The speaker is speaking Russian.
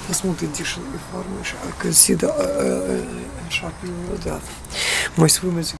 посмотрите dictionary information. I can see the sharp that my swimmers